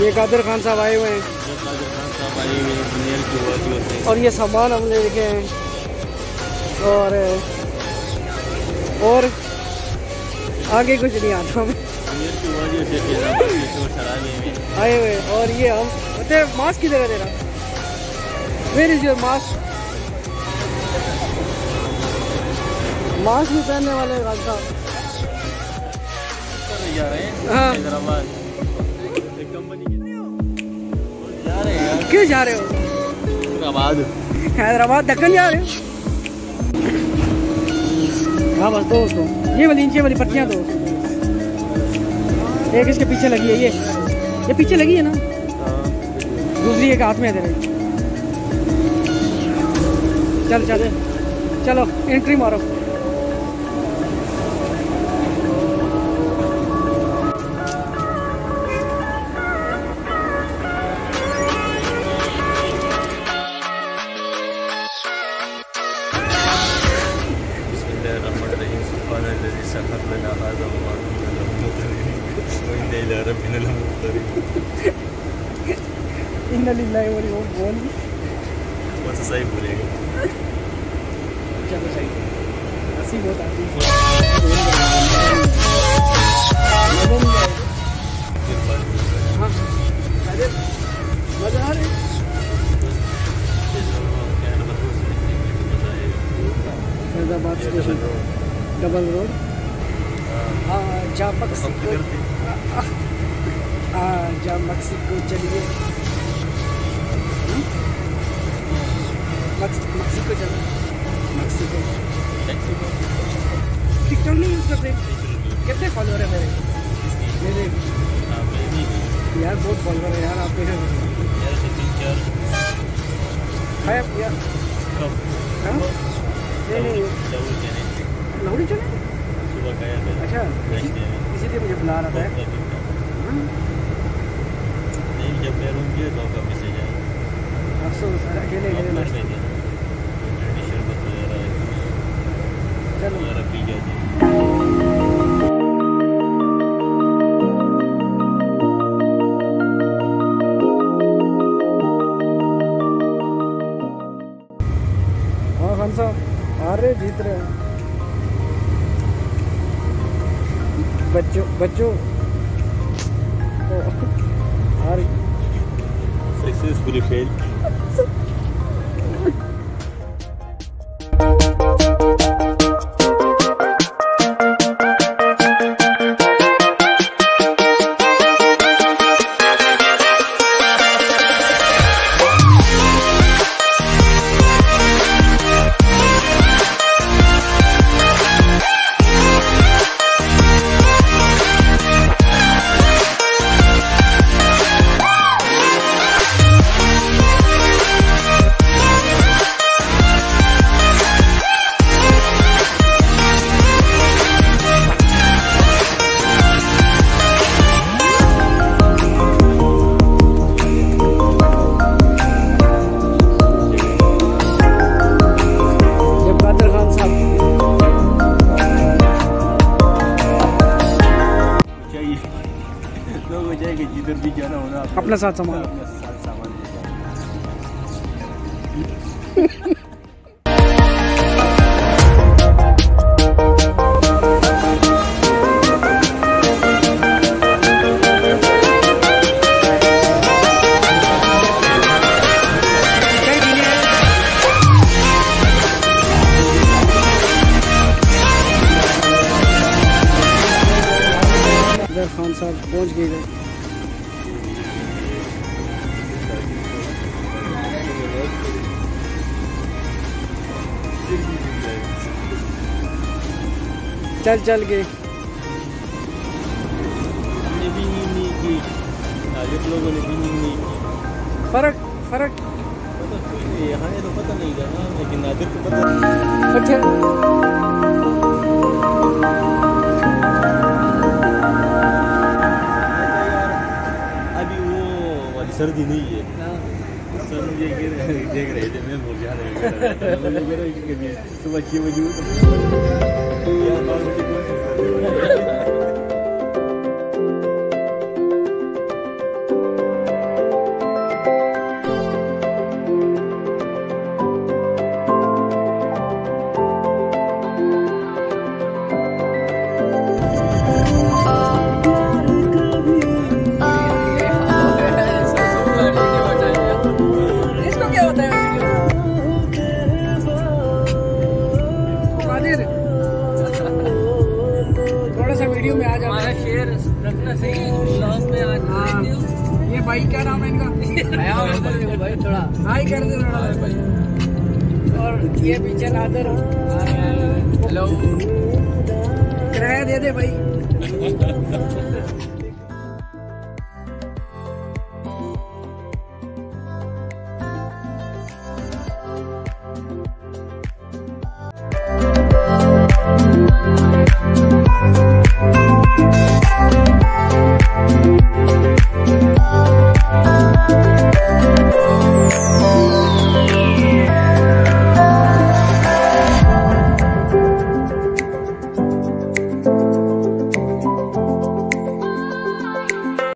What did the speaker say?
ये कादिर खान साहब आए हुए हैं और ये सामान हम ले के हैं और आगे कुछ नहीं आता हमें आए हुए। और ये हम मास्क की जगह दे रहा। Where is your mask? Mask भी पहनने वाले खान साहब जा रहे हैं हैदराबाद एक कंपनी के जा रहे हैं। क्यों जा रहे हो? हैदराबाद दक्कन जा रहे हो? हाँ बस दोस्तों ये वाली नीचे वाली पट्टियाँ दो। एक इसके पीछे लगी है, ये पीछे लगी है ना, दूसरी एक हाथ में है तेरे। चलो एंट्री मारो। कौन सा सही बोलेगा? चलो सही हंसी बहुत आती है। हाँ मजा आ रहा है। Hyderabad station double road. हाँ जा मक्सिको चलिए। मक्सिको चलो। टिकटॉक नहीं यूज़ करते? कितने फॉलोअर है मेरे? यार बहुत फॉलोअर है यार आपके। लौड़ी चले अच्छा इसीलिए मुझे बुला रहा था। नहीं जब मैं रूम गया तो आपका मैसेज आया। अफसोस अकेले चलो पी जाती। हाँ खान साहब आ रहे जीत रहे हैं। बच्चों आ रही सक्सेसफुली फेल। जिधर भी जाना होना अपना साथ सामान खान साहब पहुंच गए थे। चल गए। हमने भी नहीं की, आगे लोगों ने भी नहीं की। फर्क पता कोई नहीं, यहाँ तो पता नहीं था ना, लेकिन नादिर को पता। अच्छा अभी वो वाली सर्दी नहीं है। सर मुझे देख रहे थे, मैं बोल जा रहे सुबह 6 बजे और ये पीछे नादर। हेलो, किराया दे दे भाई।